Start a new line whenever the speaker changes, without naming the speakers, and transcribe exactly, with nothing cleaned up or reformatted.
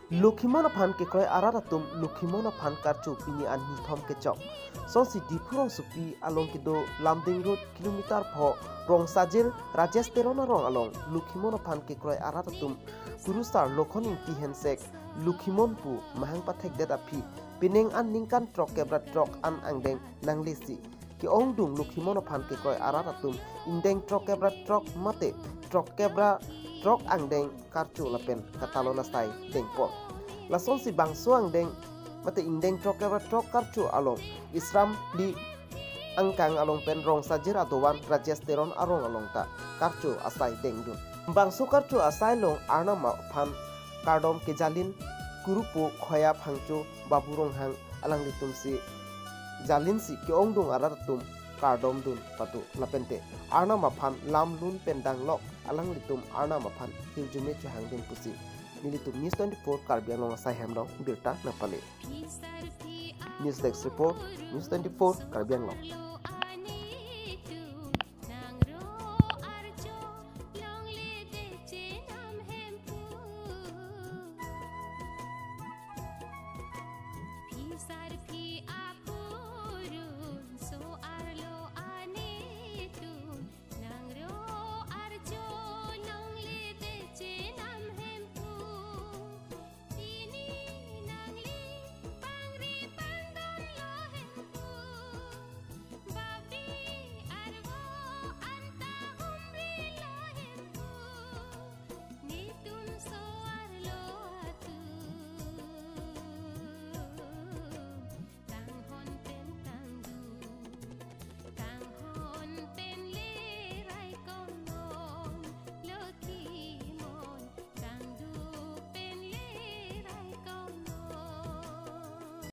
Lukhimona phan ke kroi arara tum lukhimona phan karchu pini an ni thom ke chok son si dipurong supi along kido lamding road kilometer pho rong sajil rajesh terona rong along lukhimona phan ke kroi arara tum kurusar lokhoning ti hensek lukhimon pu mahang pathek det api pineng an ningkan trok kebra trok an angdeng nanglisi ki ong dung lukhimona phan ke kroi arara tum indeng trok kebra trok mate trok kebra trok angdeng karchu lapen katalona stai dengpo lason si bangso angdeng mate indeng trok kebra trok karchu along isram pli angkang along pen rong sajir adowan rajesh teron arong along ta karchu asai dengdun bangso karchu asai long arna ma phan kardom kejalin kurupu khoya phangchu baburong hang alang litum si jalin si ki ong dung arar tum kardom dun patu lapente arna ma phan lam lun pendang lok alang litum arna ma phan hiljume chu hang dun pusi nilitum news twenty-four karbiang long asai hem dong birta napale news desk report news twenty-four karbiang long